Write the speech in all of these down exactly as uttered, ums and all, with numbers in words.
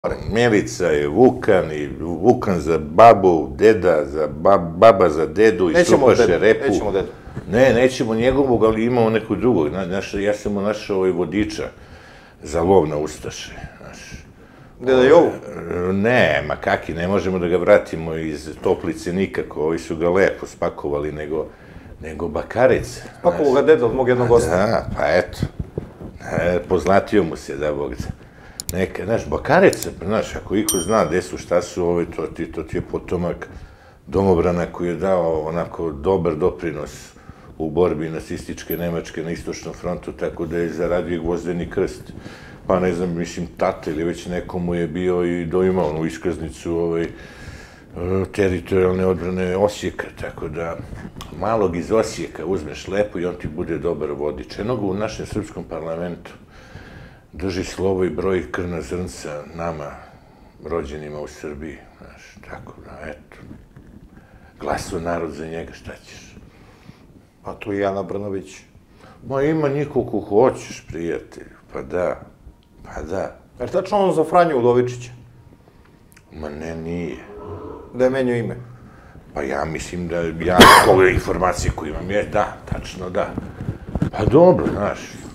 Milica je Vukan i Vukan za babu, deda za baba za dedu i strupaše repu. Nećemo dedu. Ne, nećemo njegovog, ali imamo nekog drugog. Ja sam mu našao ovaj vodiča za lov na ustaše. Deda Jovu? Ne, ma kaki, ne možemo da ga vratimo iz Toplice nikako. Ovi su ga lepo spakovali, nego Bakarec. Spakovo ga deda od mog jednog gosta. Da, pa eto. Poznatio mu se, da Bog da. Neka, znaš, Bakarec, znaš, ako iko zna gde su, šta su, to ti je potomak domobrana koji je dao onako dobar doprinos u borbi nacističke Nemačke na istočnom frontu, tako da je zaradio Gvozdeni krst. Pa ne znam, mislim, tata ili već nekomu je bio i doimao onu iskaznicu teritorijalne odbrane Osijeka, tako da malog iz Osijeka uzmeš lepo i on ti bude dobar vodič. Enoga u našem srpskom parlamentu drži slovo i broji krvna zrnca nama, rođenima u Srbiji, znaš, tako da, eto, glasao narod za njega, šta ćeš? Pa tu i Ana Brnović. Ma ima niko ko hoćeš, prijatelju, pa da, pa da. Je li tačno on za Franju Udovičića? Ma ne, nije. Da je menio ime? Pa ja mislim da, ja, ove informacije koje imam, je, da, tačno da. Pa dobro, znaš,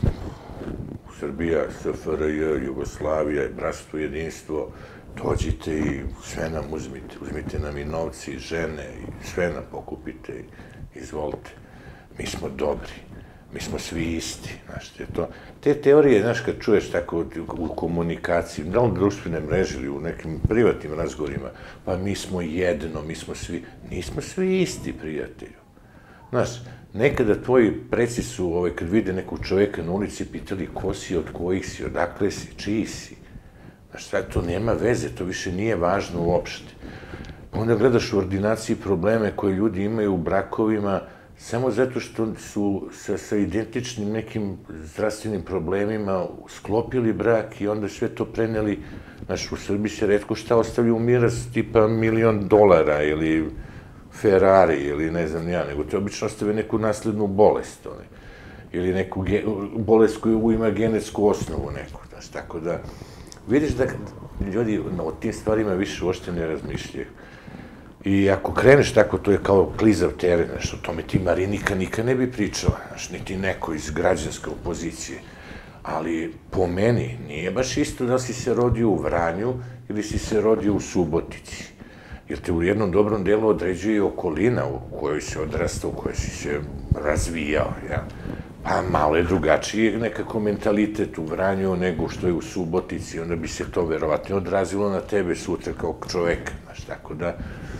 Srbija, S F R J, Jugoslavija, bratstvo, jedinstvo, dođite i sve nam uzmite, uzmite nam i novci, i žene, i sve nam pokupite, izvolite. Mi smo dobri, mi smo svi isti, znaš, te teorije, znaš, kad čuješ tako u komunikaciji, da li društvene mreže ili u nekim privatnim razgovorima, pa mi smo jedno, mi smo svi, nismo svi isti, prijatelju. Znaš, nekada tvoji preci su, kad vide nekog čoveka na ulici, pitali ko si, od kojih si, odakle si, čiji si. Znaš, sad to nema veze, to više nije važno uopšte. Pa onda gledaš u ordinaciji probleme koje ljudi imaju u brakovima, samo zato što su sa identičnim nekim zdravstvenim problemima sklopili brak i onda sve to preneli. Znaš, u Srbiji se retko šta ostavlja u miraz tipa milion dolara ili Ferrari ili ne znam ja, nego te obično ostave neku naslednu bolest ili neku bolest koju ima genetsku osnovu neku, znaš, tako da vidiš da ljudi o tim stvarima više uopšte ne razmišljaju. I ako kreneš tako, to je kao klizav teren, znaš, o tome ti Marinika nikad ne bi pričala, znaš, niti neko iz građanske opozicije, ali po meni nije baš isto da si se rodio u Vranju ili si se rodio u Subotici. Jer te u jednom dobrom delu određuje okolina u kojoj se odrastao, u kojoj si se razvijao, ja. Pa malo je drugačiji nekako mentalitet u Vranju nego što je u Subotici, onda bi se to verovatno odrazilo na tebe sutra kao čoveka, znaš, tako da,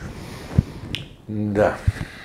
da.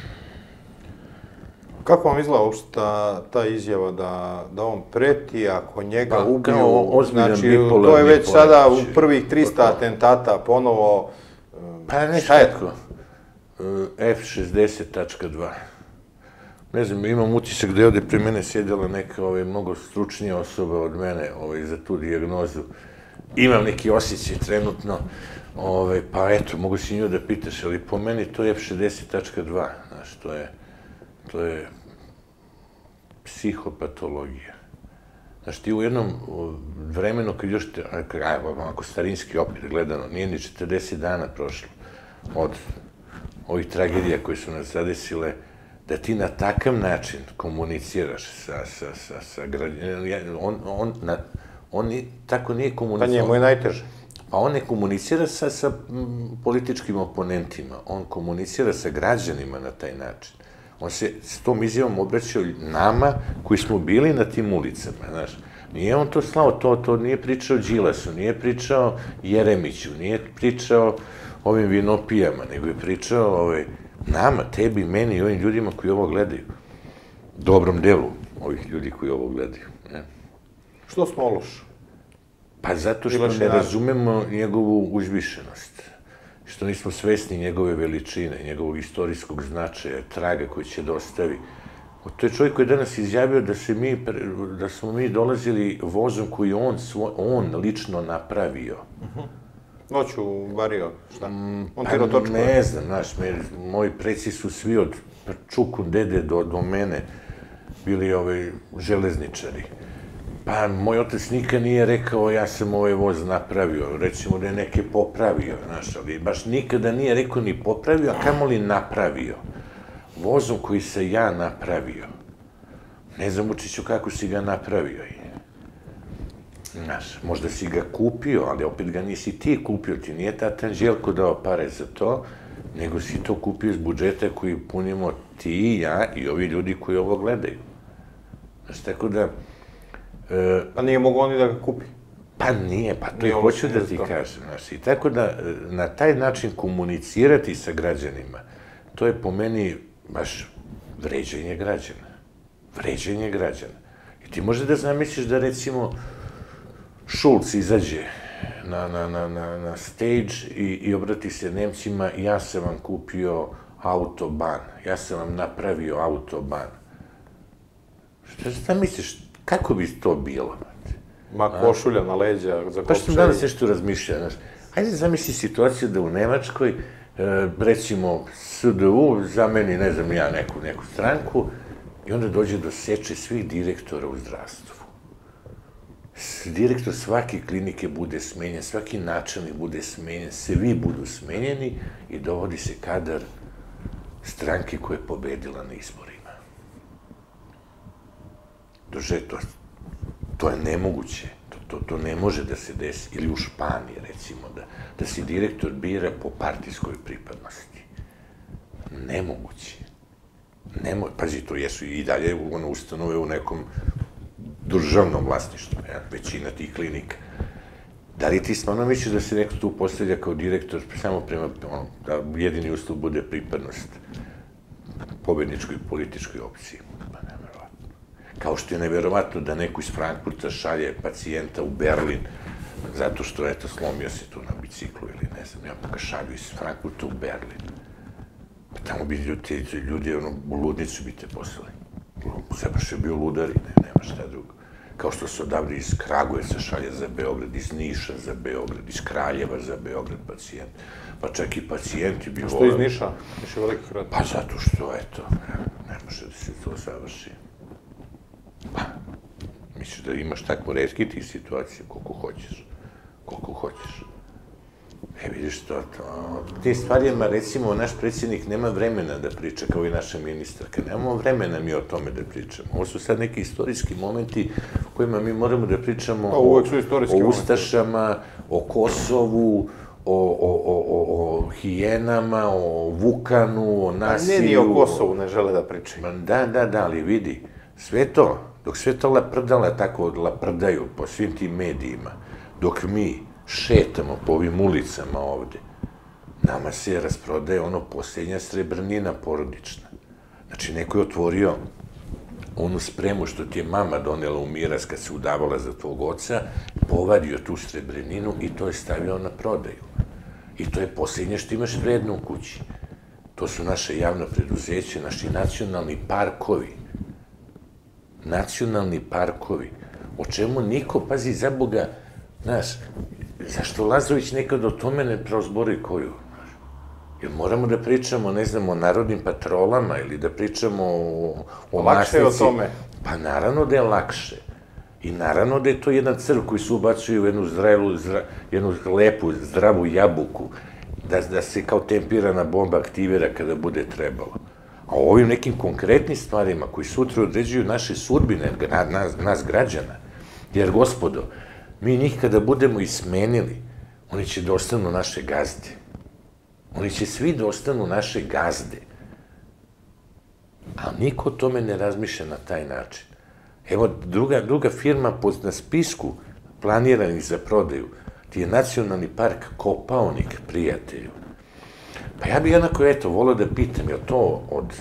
Kako vam izgleda uopšte ta izjava da on preti, ako njega ubiju, znači, to je već sada u prvih trista atentata ponovo. Pa nešto tako, F šezdeset tačka dva. Ne znam, imam utisak da je ovde pre mene sjedila neka mnogo stručnija osoba od mene za tu dijagnozu. Imam neki osjećaj trenutno, pa eto, mogu si nju da pitaš, ali po meni to je F šezdeset tačka dva, znaš, to je psihopatologija. Znaš, ti u jednom vremenu, kad još, ako starinski opet gledano, nije ni četrdeset dana prošlo od ovih tragedija koje su nas zadesile, da ti na takav način komuniciraš sa građanima, on tako nije komunicirao. Pa njemu je najteže. Pa on ne komunicira sa političkim oponentima, on komunicira sa građanima na taj način. On se s tom izjavom obraćao nama koji smo bili na tim ulicama, znaš. Nije on to slao, to nije pričao Đilasu, nije pričao Jeremiću, nije pričao ovim vinopijama, nego je pričao nama, tebi, meni i ovim ljudima koji ovo gledaju. Dobrom delu ovih ljudi koji ovo gledaju. Što smo loš? Pa zato što ne razumemo njegovu uzvišenost, što nismo svesni njegove veličine, njegovog istorijskog značaja, traga koji će da ostavi. To je čovjek koji je danas izjavio da smo mi dolazili vozom koji je on lično napravio. Noću vario, šta? Montirao točku? Ne znam, znaš, moji preci su svi od Čukun dede do mene bili železničari. Pa, moj otac nikad nije rekao ja sam ovaj voz napravio, recimo da je neke popravio, znaš, ali baš nikada nije rekao ni popravio, a kamoli napravio. Vozom koji se ja napravio. Ne znam, Vučiću, kako si ga napravio. Znaš, možda si ga kupio, ali opet ga nisi ti kupio, ti nije tata Anđelko dao pare za to, nego si to kupio iz budžeta koji punimo ti i ja i ovi ljudi koji ovo gledaju. Znaš, tako da... Pa nije mogu oni da ga kupi? Pa nije, pa to i hoću da ti kažem, znaš, i tako da na taj način komunicirati sa građanima, to je po meni baš vređenje građana. Vređenje građana. I ti možeš da zamisliš da, recimo, Šulc izađe na stage i obrati se Nemcima, ja sam vam kupio autoban, ja sam vam napravio autoban. Šta šta misliš, kako bi to bilo? Ma košulja na leđa, za pa što sam danas nešto razmišljao, znaš, hajde zamisli situaciju da u Nemačkoj, recimo, S D U zameni, ne znam ja, neku stranku i onda dođe do seče svih direktora u zdravstvu. Direktor svake klinike bude smenjen, svaki načelnik bude smenjen, svi budu smenjeni i dovodi se kadar stranke koja je pobedila na izborima. Dože, to je nemoguće, to ne može da se desi, ili u Španiji, recimo, da se direktor bira po partijskoj pripadnosti. Nemoguće. Pazi, to jesu i dalje ustanove u nekom državnom vlasništvu, većina tih klinika. Da li ti stvarno misliš da se neko tu postavlja kao direktor samo prema, da jedini uslov bude pripadnost pobedničkoj političkoj opciji? Pa neverovatno. Kao što je neverovatno da neko iz Frankfurta šalje pacijenta u Berlin zato što, eto, slomio se tu na biciklu ili ne znam, ja pa ga šalju iz Frankfurta u Berlin. Pa tamo bi ljudi, ono, u ludnicu bi te poslali. Zabaš je bio ludari, nema šta drugo. Kao što se odavde iz Kragujevca šalje za Beograd, iz Niša za Beograd, iz Kraljeva za Beograd pacijent. Pa čak i pacijenti bi volali... Što iz Niša? Niš je veliki grad. Pa zato što, eto, ne može da se to završi. Pa, misliš da imaš tako retki tih situacija koliko hoćeš. Koliko hoćeš. E, vidiš to, to... Tim stvarima, recimo, naš predsjednik nema vremena da priča, kao i naša ministarka. Nemamo vremena mi o tome da pričamo. Ovo su sad neki istorijski momenti u kojima mi moramo da pričamo o Ustašama, o Kosovu, o hijenama, o Vukanu, o nasilju... Ne, ni o Kosovu ne žele da pričaju. Da, da, da, ali vidi, sve to, dok sve to laprdala tako laprdaju po svim tim medijima, dok mi šetamo po ovim ulicama ovde, nama se rasprodaje ono posljednja srebrnina porodična. Znači, neko je otvorio onu spremu što ti je mama donela u miraz kad se udavala za tvog oca, povadio tu srebrninu i to je stavio na prodaju. I to je posljednje što imaš vredno u kući. To su naše javno preduzeće, naši nacionalni parkovi. Nacionalni parkovi. O čemu niko, pazi, za Boga, znaš, zašto Lazović nekad o tome ne prozbori koju? Jer moramo da pričamo, ne znam, o narodnim patrolama ili da pričamo o masnici. Lakše je o tome. Pa naravno da je lakše. I naravno da je to jedan crv koji se ubacuje u jednu zrelu, jednu lepu, zdravu jabuku, da se kao tempirana bomba aktivira kada bude trebalo. A o ovim nekim konkretnim stvarima koji sutra određuju naše sudbine, nas građana, jer, gospodo, mi njih kada budemo ismenili, oni će da ostanu naše gazde. Oni će svi da ostanu naše gazde. A niko o tome ne razmišlja na taj način. Evo, druga firma na spisku planiranih za prodaju, ti je Nacionalni park Kopaonik, prijatelju. Pa ja bih onako, eto, volio da pitam, je li to od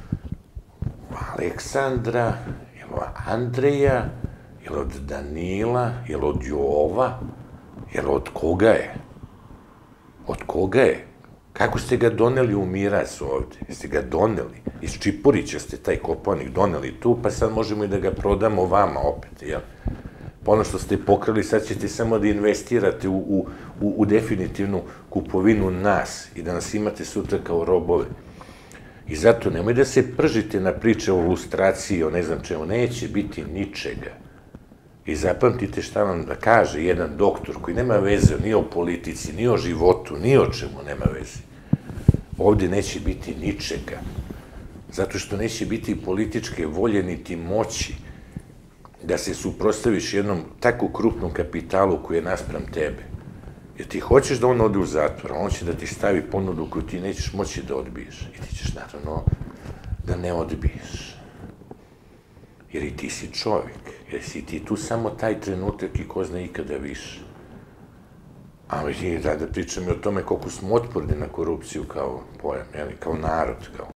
Aleksandra, je li od Andreja, je li od Danila, je li od Jova, je li od koga je? Od koga je? Kako ste ga doneli u miraz ovde? Jeste ga doneli? Iz Čipurića ste taj Kopaonik doneli tu, pa sad možemo i da ga prodamo vama opet, jel? Pa ono što ste pokrali, sad ćete samo da investirate u definitivnu kupovinu nas i da nas imate sutra kao robove. I zato nemoj da se pržite na priče o lustraciji, o ne znam čemu, neće biti ničega. I zapamtite šta vam kaže jedan doktor koji nema veze ni o politici, ni o životu, ni o čemu nema veze. Ovde neće biti ničega. Zato što neće biti političke volje niti moći da se suprostaviš jednom tako krupnom kapitalu koji je naspram tebe. Jer ti hoćeš da on ode u zatvor, on će da ti stavi ponudu koju ti nećeš moći da odbiješ. I ti ćeš naravno da ne odbiješ. Jer i ti si čovjek, jer si ti tu samo taj trenutak i ko zna ikada više. A mi da pričam i o tome koliko smo otporni na korupciju kao pojam, kao narod, kao